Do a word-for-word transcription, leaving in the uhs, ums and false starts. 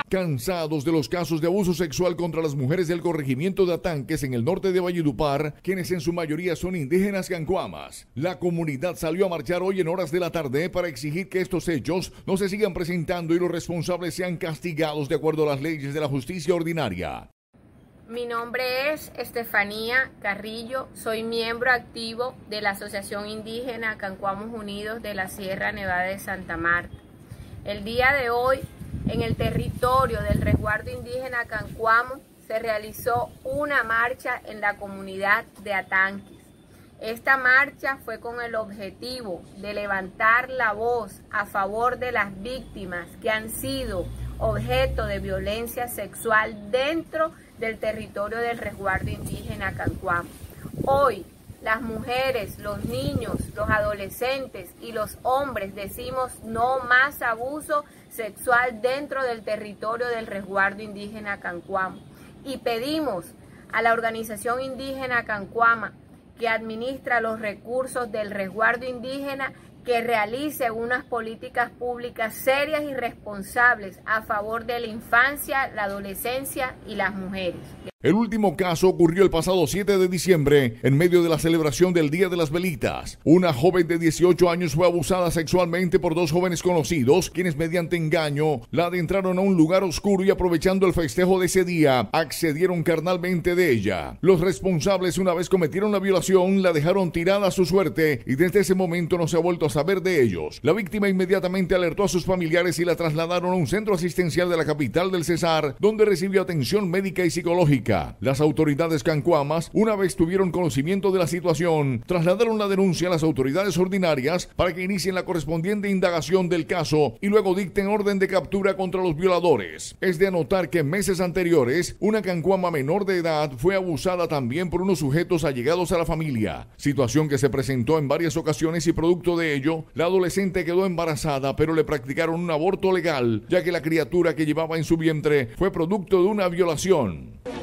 Cansados de los casos de abuso sexual contra las mujeres del corregimiento de Atanques en el norte de Valledupar, quienes en su mayoría son indígenas cancuamas, la comunidad salió a marchar hoy en horas de la tarde para exigir que estos hechos no se sigan presentando y los responsables sean castigados de acuerdo a las leyes de la justicia ordinaria. Mi nombre es Estefanía Carrillo, soy miembro activo de la Asociación Indígena Cancuamos Unidos de la Sierra Nevada de Santa Marta. El día de hoy, en el territorio del resguardo indígena Cancuamo, se realizó una marcha en la comunidad de Atanques. Esta marcha fue con el objetivo de levantar la voz a favor de las víctimas que han sido objeto de violencia sexual dentro del territorio del resguardo indígena Cancuamo. Hoy, las mujeres, los niños, los adolescentes y los hombres decimos no más abuso sexual dentro del territorio del resguardo indígena Cancuamo. Y pedimos a la organización indígena Cancuama, que administra los recursos del resguardo indígena, que realice unas políticas públicas serias y responsables a favor de la infancia, la adolescencia y las mujeres. El último caso ocurrió el pasado siete de diciembre, en medio de la celebración del Día de las Velitas. Una joven de dieciocho años fue abusada sexualmente por dos jóvenes conocidos, quienes mediante engaño la adentraron a un lugar oscuro y aprovechando el festejo de ese día, accedieron carnalmente de ella. Los responsables, una vez cometieron la violación, la dejaron tirada a su suerte y desde ese momento no se ha vuelto a saber de ellos. La víctima inmediatamente alertó a sus familiares y la trasladaron a un centro asistencial de la capital del Cesar, donde recibió atención médica y psicológica. Las autoridades cancuamas, una vez tuvieron conocimiento de la situación, trasladaron la denuncia a las autoridades ordinarias para que inicien la correspondiente indagación del caso y luego dicten orden de captura contra los violadores. Es de anotar que en meses anteriores, una cancuama menor de edad fue abusada también por unos sujetos allegados a la familia, situación que se presentó en varias ocasiones y producto de ello, la adolescente quedó embarazada, pero le practicaron un aborto legal, ya que la criatura que llevaba en su vientre fue producto de una violación.